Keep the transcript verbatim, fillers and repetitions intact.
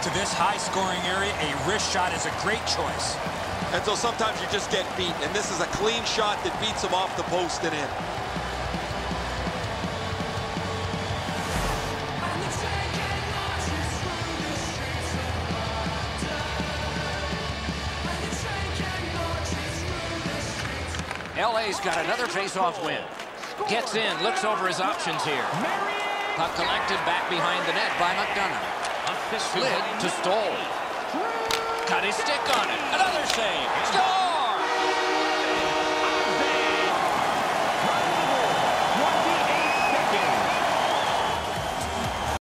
to this high-scoring area, a wrist shot is a great choice. And so sometimes you just get beat, and this is a clean shot that beats him off the post and in. L A's got another face-off win. Gets in, looks over his options here. Puck collected back behind the net by McDonough. Slid to Stoll. Got his stick on it. Another save. Stoll!